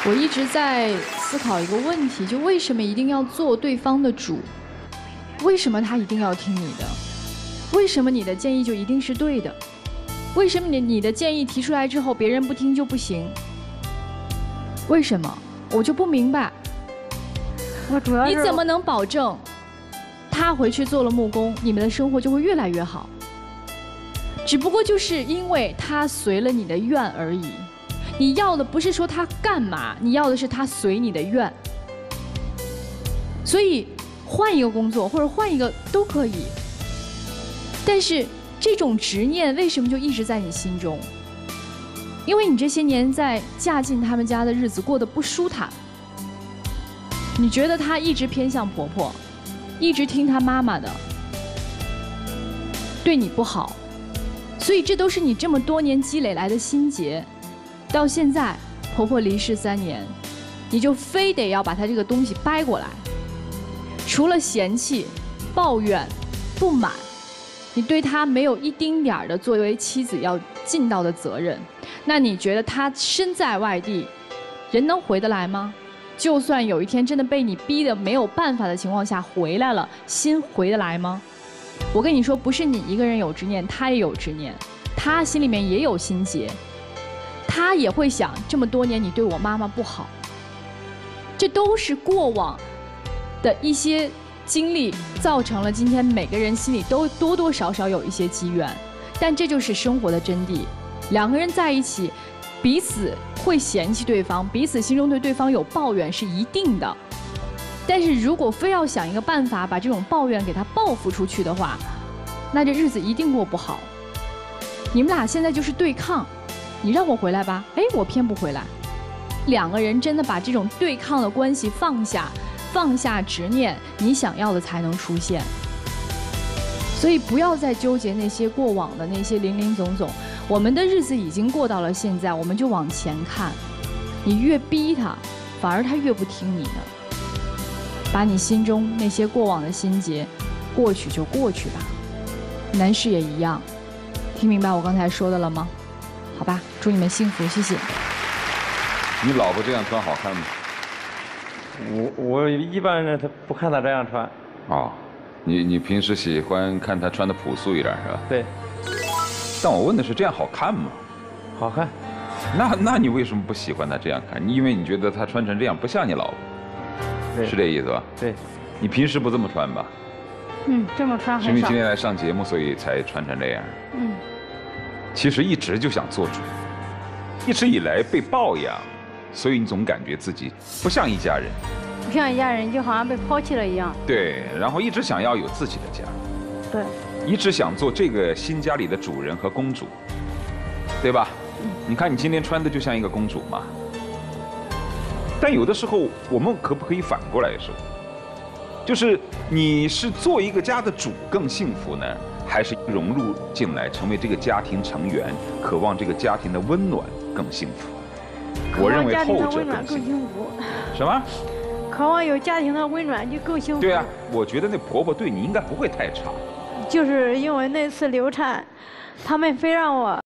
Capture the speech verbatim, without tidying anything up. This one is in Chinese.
我一直在思考一个问题，就为什么一定要做对方的主？为什么他一定要听你的？为什么你的建议就一定是对的？为什么你你的建议提出来之后，别人不听就不行？为什么？我就不明白。 我主要是你怎么能保证他回去做了木工，你们的生活就会越来越好？只不过就是因为他随了你的愿而已。你要的不是说他干嘛，你要的是他随你的愿。所以换一个工作或者换一个都可以，但是这种执念为什么就一直在你心中？因为你这些年在嫁进他们家的日子过得不舒坦，你觉得她一直偏向婆婆，一直听她妈妈的，对你不好，所以这都是你这么多年积累来的心结。到现在婆婆离世三年，你就非得要把她这个东西掰过来，除了嫌弃、抱怨、不满，你对她没有一丁点儿的作为妻子要尽到的责任。那你觉得她身在外地，人能回得来吗？就算有一天真的被你逼得没有办法的情况下回来了，心回得来吗？我跟你说，不是你一个人有执念，她也有执念，她心里面也有心结，她也会想这么多年你对我妈妈不好，这都是过往的一些经历造成了今天每个人心里都多多少少有一些积怨，但这就是生活的真谛。两个人在一起，彼此会嫌弃对方，彼此心中对对方有抱怨是一定的。但是如果非要想一个办法把这种抱怨给他报复出去的话，那这日子一定过不好。你们俩现在就是对抗，你让我回来吧，哎，我偏不回来。两个人真的把这种对抗的关系放下，放下执念，你想要的才能出现。所以不要再纠结那些过往的那些林林总总，我们的日子已经过到了现在，我们就往前看。你越逼他，反而他越不听你的。把你心中那些过往的心结，过去就过去吧。男士也一样，听明白我刚才说的了吗？好吧，祝你们幸福，谢谢。 你老婆这样穿好看吗？ 我我一般人他不看她这样穿。 哦，你你平时喜欢看她穿的朴素一点是吧？ 对。 但我问的是这样好看吗？ 好看。 那那你为什么不喜欢她这样看？因为你觉得她穿成这样不像你老婆。是这意思吧？ 对。 你平时不这么穿吧？ 嗯，这么穿很少。 是因为今天来上节目，所以才穿成这样？ 嗯。 其实一直就想做主，一直以来被抱养，所以你总感觉自己不像一家人。 不像一家人，就好像被抛弃了一样。 对，然后一直想要有自己的家。 对。 一直想做这个新家里的主人和公主，对吧？嗯。你看你今天穿的就像一个公主嘛。但有的时候，我们可不可以反过来说，就是你是做一个家的主更幸福呢，还是融入进来成为这个家庭成员，渴望这个家庭的温暖更幸福？我认为后者更幸福。什么？ 渴望有家庭的温暖就更幸福。 对啊，我觉得那婆婆对你应该不会太差。 就是因为那次流产，他们非让我